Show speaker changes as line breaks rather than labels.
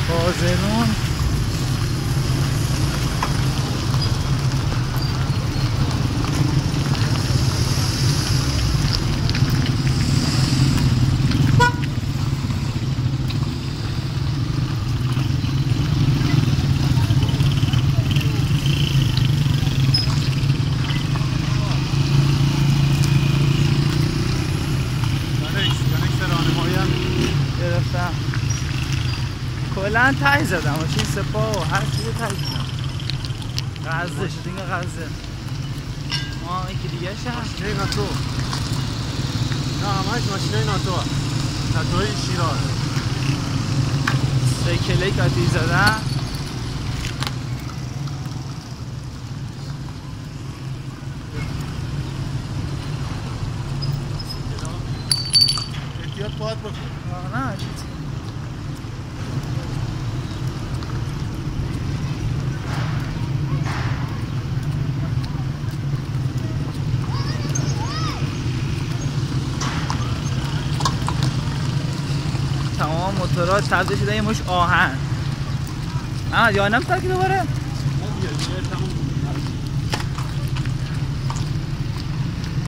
بازرون گرفتم کلن تای زدم و چین سپاه و هر چیزی تای زدم غزه شد اینگه غزه یکی دیگه شد
ماشینه ناتو نه همهش ماشینه ناتو ناتوی شیراز
3 کلیک آتیش زدم
احتیاط باید بکن
نه چیزی تمام موتورات تبدیل شده یه مش آهن احمد یادم تا که دوباره
نه دیگه تموم